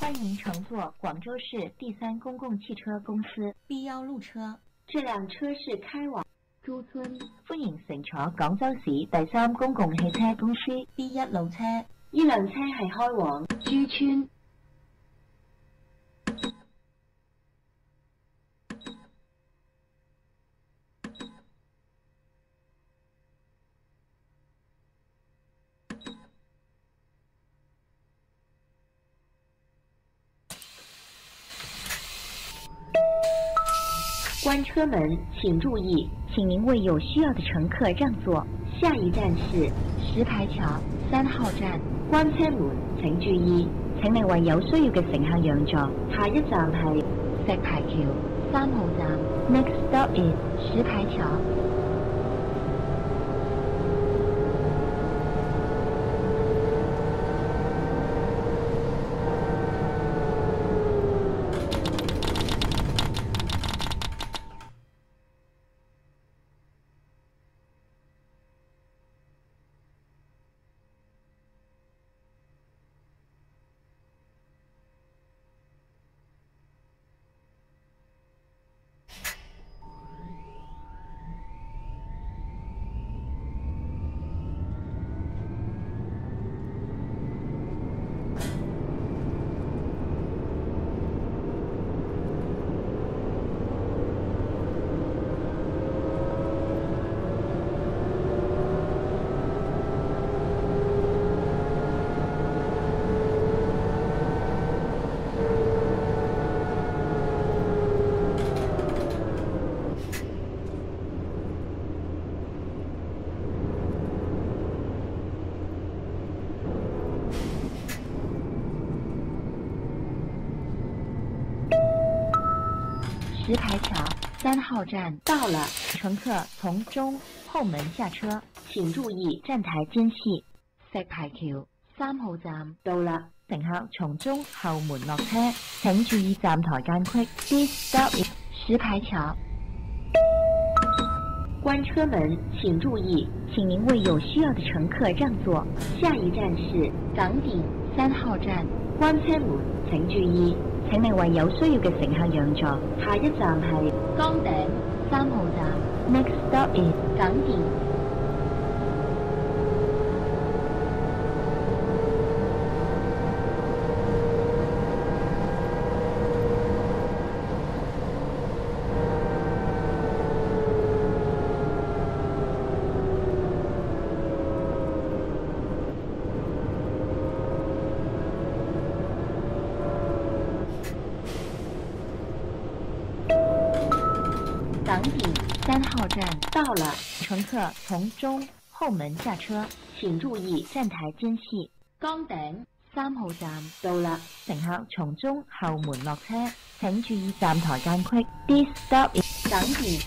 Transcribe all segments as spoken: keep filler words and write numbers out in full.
欢迎乘坐广州市第三公共汽车公司 B 一路车， 这辆车是开往珠村。 欢迎乘坐廣州市第三公共汽車公司 B 一路車。 呢輛車係開往珠村。关车门，请注意， 请您为有需要的乘客让座。 下一站是石牌橋三號站。 關車門，請注意， 請你為有需要嘅乘客讓座。 下一站係石牌橋三號站。Next stop is 石牌橋。石牌桥三號站到了， 乘客從中後門下車， 請注意站台間隙。石牌橋三號站到了， 乘客從中後門落車，請注意站台間隙。This stop is 石牌橋。 關車門，請注意， 請您為有需要的乘客讓座。 下一站是港點三號站。 關車門，請注意， 請你為有需要嘅乘客讓座。 下一站係崗頂三號站。Next stop is 港點。 港點三號站到了， 乘客從中後門下車， 請注意站台間隙。 崗頂三號站到了， 乘客從中後門落車，請注意站台間隙。This stop is 港點。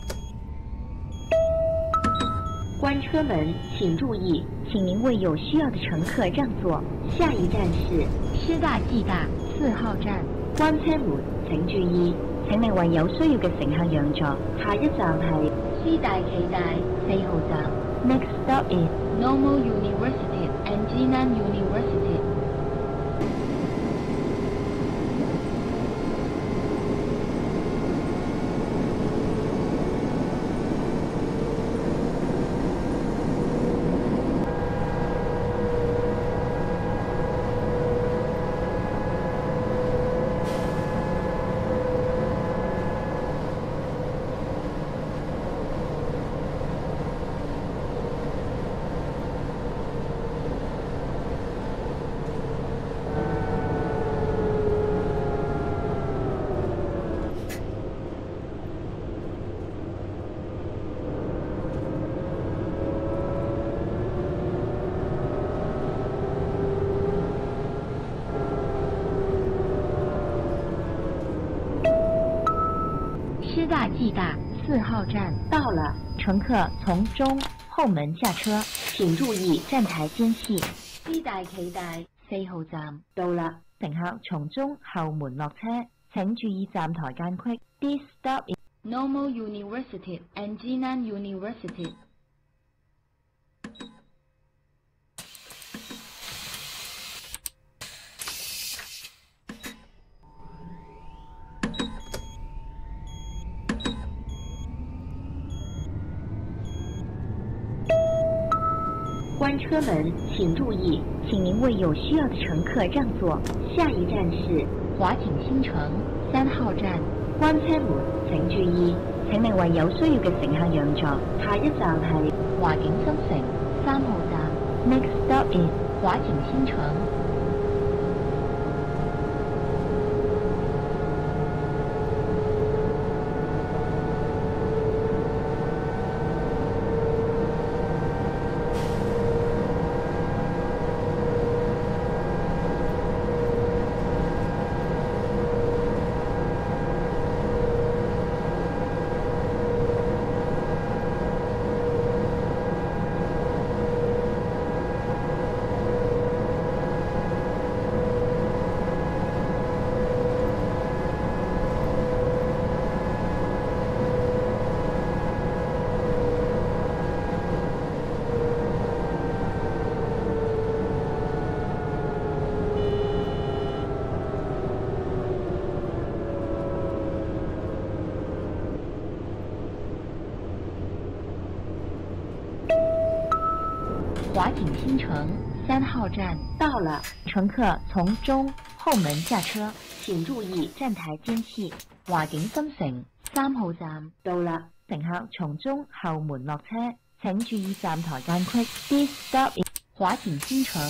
關車門，請注意， 請您為有需要的乘客讓座。 下一站是師大暨大四號站。 關車門，請注意， 請你為有需要嘅乘客讓座。 下一站係師大暨大四號站。Next stop is Normal University and Jinan University。師大暨大四號站到了， 乘客從中後門下車， 請注意站台間隙。 師大暨大四號站到了， 乘客從中後門落車，請注意站台間隙。This stop is Normal University and Jinan University。 关车门，请注意， 请您为有需要的乘客让座。 下一站是華景新城三號站。 關車門，請注意， 請您為有需要嘅乘客讓座。 下一站係華景新城三號站。Next stop is 華景新城。華景新城三號站到了， 乘客從中後門下車， 請注意， 站台間隙。華景新城三號站到了， 乘客從中後門落車，請注意站台間隙。This stop is 華景新城。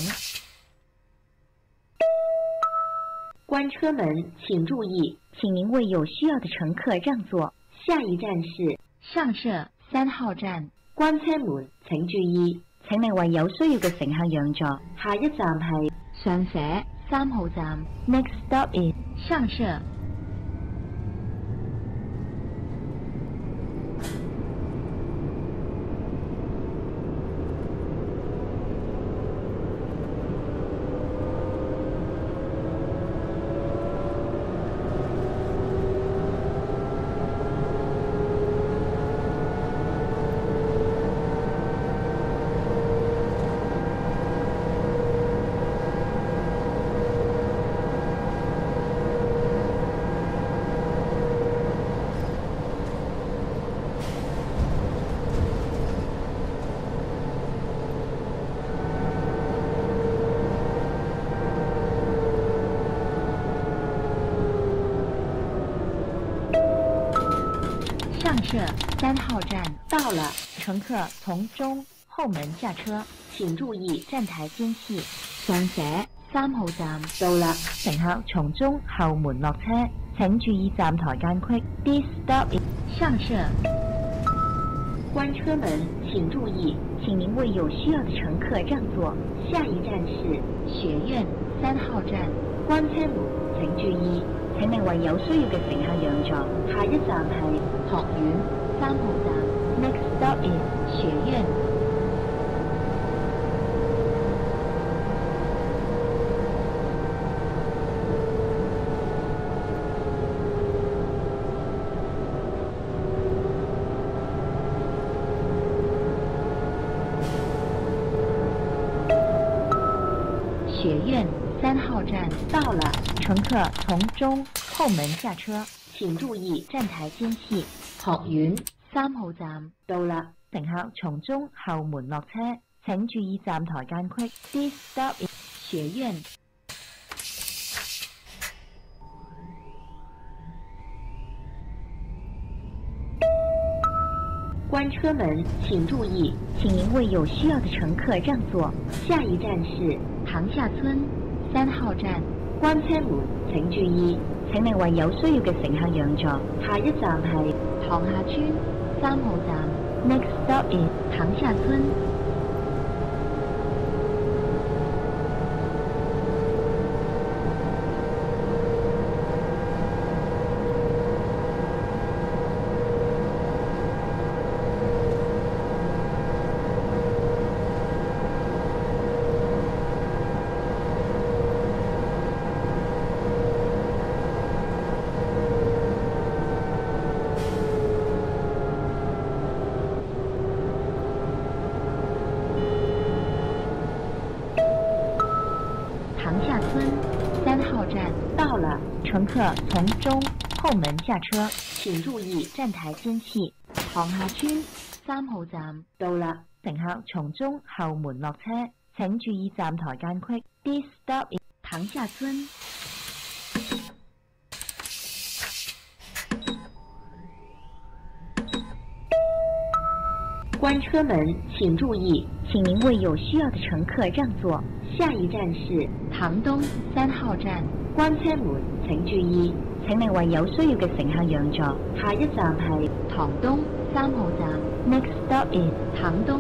關車門，請注意， 請您為有需要的乘客讓座。 下一站是上社三號站。 關車門，請注意， 請你為有需要嘅乘客讓座。 下一站係上社三號站。Next stop is 上社。上社三號站到了， 乘客從中後門下車， 請注意， 站台間隙。上社三號站到了， 乘客從中後門落車，請注意站台間隙。This stop is 上社。 關車門，請注意， 請您為有需要的乘客讓座。 下一站是學院三號站。 關車門，請注意， 請你為有需要嘅乘客讓座。 下一站係學院三號站。Next stop is 學院。學院三號站到了， 乘客從中後門下車， 請注意， 站台間隙。學院三號站到了， 乘客從中後門落車，請注意站台間隙。This stop is 學院。 關車門，請注意， 請您為有需要的乘客讓座。 下一站是塘下村三號站。 關車門，請注意， 請你為有需要嘅乘客讓座。 下一站係塘下村三號站。Next stop is 塘下村。塘下村三號站到了， 乘客從中後門下車， 請注意， 站台間隙。塘下村三號站到了， 乘客從中後門落車，請注意站台間隙。This stop is 塘下村。关车门，请注意， 请您为有需要的乘客讓座。 下一站是塘東三號站。 關車門，請注意， 請你為有需要嘅乘客讓座。 下一站係塘東三號站。Next stop is 塘東。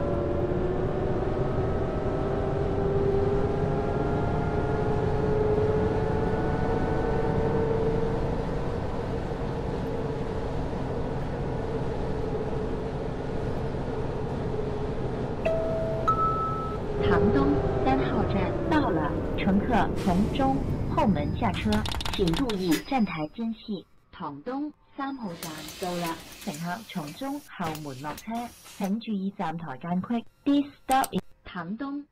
塘東三號站到了， 乘客從中後門下車， 請注意站台間隙。塘東三號站到了，乘客從中後門落車，請注意站台間隙。This stop is 塘東。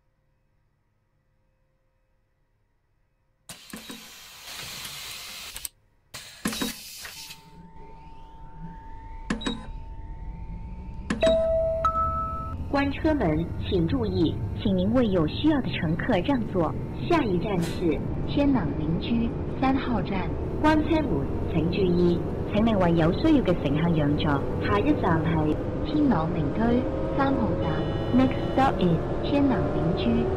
关车门，请注意， 请您为有需要的乘客讓座。 下一站是天朗鄰居三號站。 關車門，請注意， 請你為有需要嘅乘客讓座。 下一站係天朗鄰居三號站。Next stop is 天朗鄰居。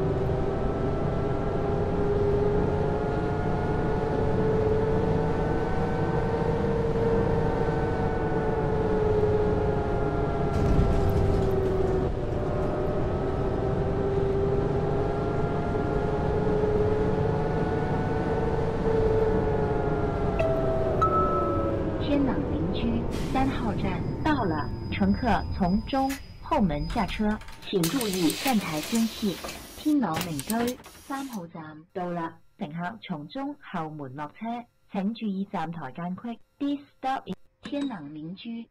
天朗鄰居三號站到了， 乘客從中後門下車， 請注意站台間隙。天朗鄰居三號站到了， 乘客從中後門落車，請注意站台間隙。This stop is 天朗鄰居。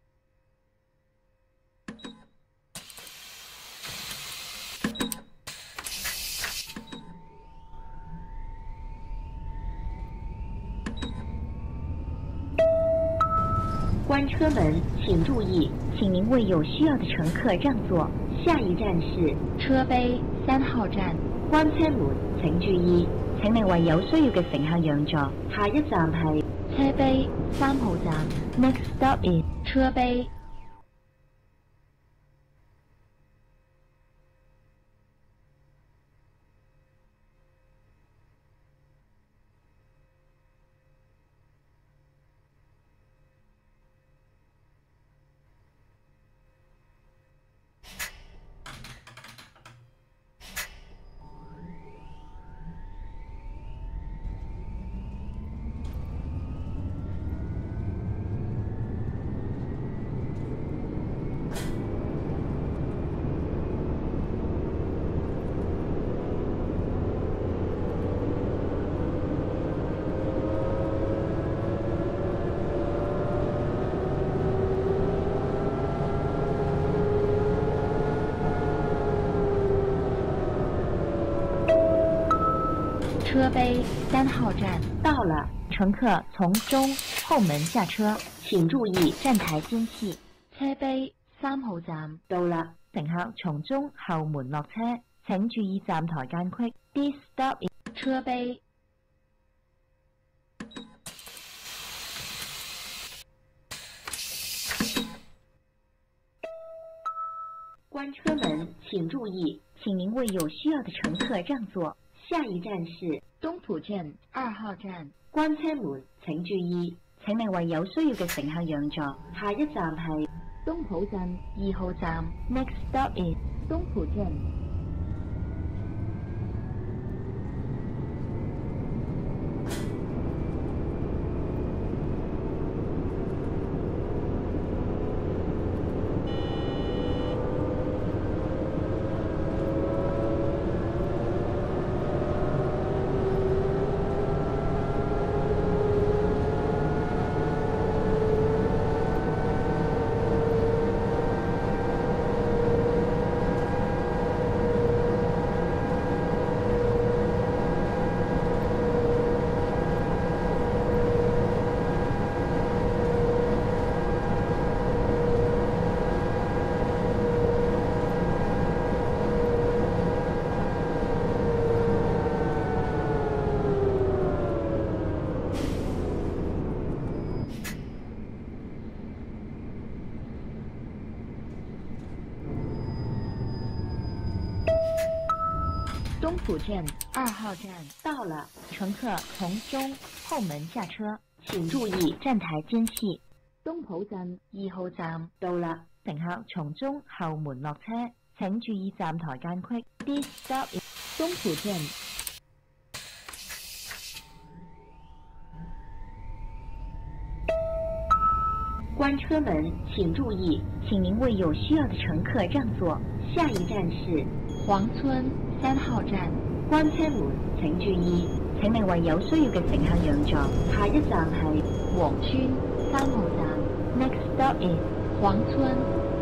关车门，请注意， 請您為有需要的乘客讓座。 下一站是車陂三號站。 關車門，請注意， 請你為有需要嘅乘客讓座。 下一站係車陂三號站。Next stop is 車陂。車陂三號站到了， 乘客從中後門下車， 請注意站台間隙。車陂三號站到了， 乘客從中後門落車，請注意站台間隙。This stop is 車陂。 關車門，請注意， 請您為有需要的乘客讓座。 下一站是東浦鎮二號站。 關車門，請注意， 請你為有需要嘅乘客讓座。 下一站係東浦鎮二號站。Next stop is 東浦鎮。 东浦站二号站到了， 乘客从中后门下車， 請注意站台監視。東浦站二號站到了， 乘客從中後門落車，請注意站台間隙。This stop is 東浦站。 關車門，請注意， 請您為有需要的乘客讓座。 下一站是黃村三號站。 關車門，請注意， 請你為有需要嘅乘客讓座。 下一站係黃村三號站。Next stop is 黃村。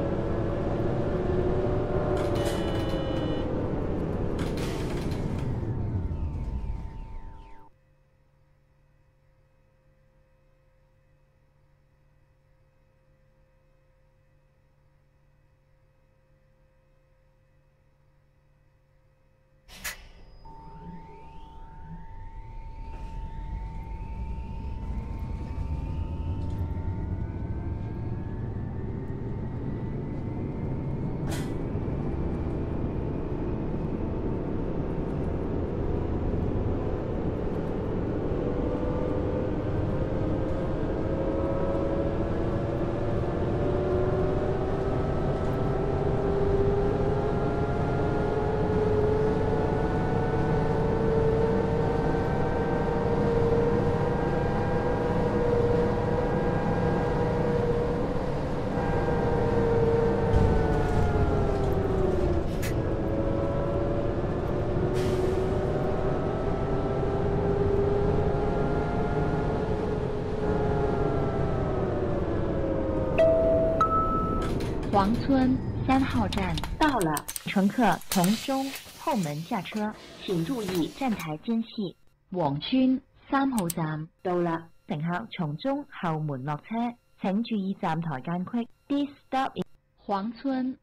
黃村三號站到了， 乘客從中後門下車， 請注意站台監視。黃村三號站到了， 乘客從中後門落車，請注意站台間隙。This stop is 黃村。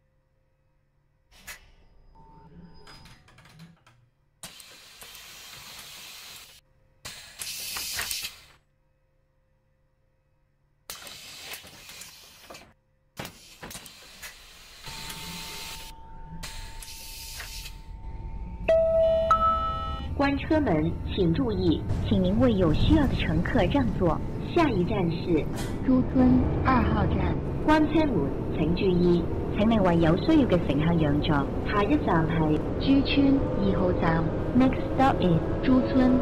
關車門，請注意， 請您為有需要的乘客讓座。 下一站是珠村二號站。 關車門，請注意， 請你為有需要嘅乘客讓座。 下一站係珠村二號站。Next stop is 珠村。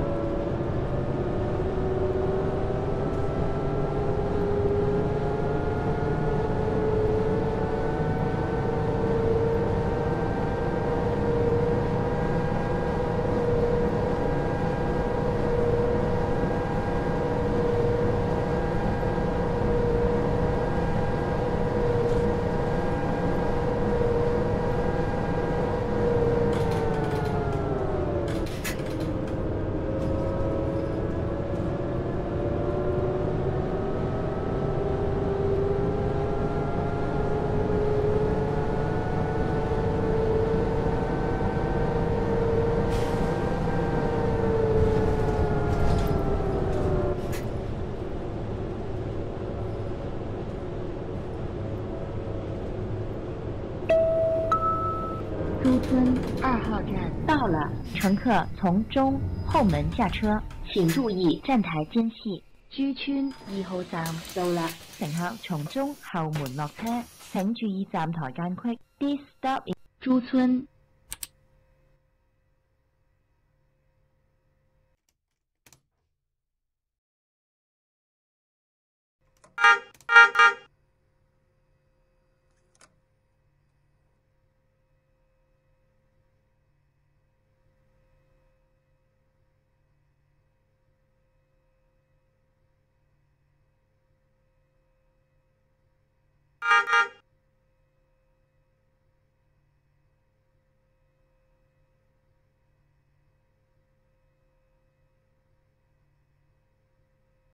珠村二號站到了， 乘客從中後門下車， 請注意站台監視。珠村二號站到了， 乘客從中後門落車，請注意站台間隙。This stop is 珠村。